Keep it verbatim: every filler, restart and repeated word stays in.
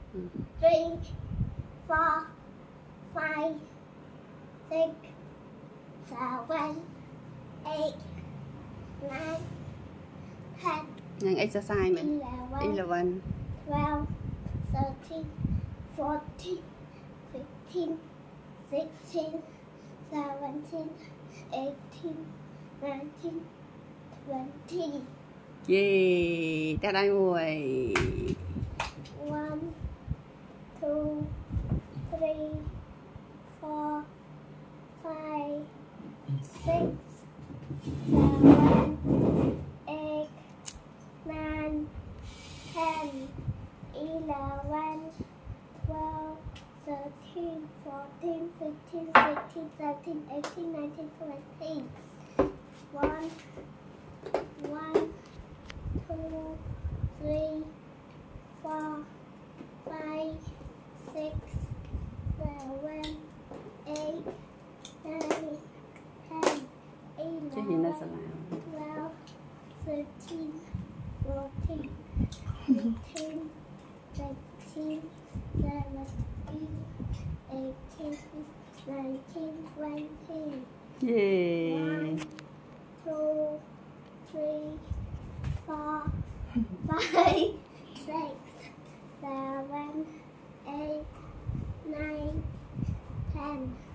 three, four, five, six, seven, eight, nine, ten. Nhanh exercise mình. eleven, twelve, thirteen, fourteen, fifteen, sixteen, seventeen, eighteen, nineteen, twenty. Yeah, ta đây ngồi. One, two, three, four, five, six, seven, eight, nine, ten, eleven, twelve, thirteen, fourteen, fifteen, sixteen, seventeen, eighteen, nineteen, twenty. One, one, two, three, four, five, six, seven, eight, nine, ten, eleven, twelve, thirteen, fourteen, fifteen, sixteen, seventeen, eighteen, nineteen, twenty. Yeah. One, two, three, four, five, six, seven, eight, nine, ten.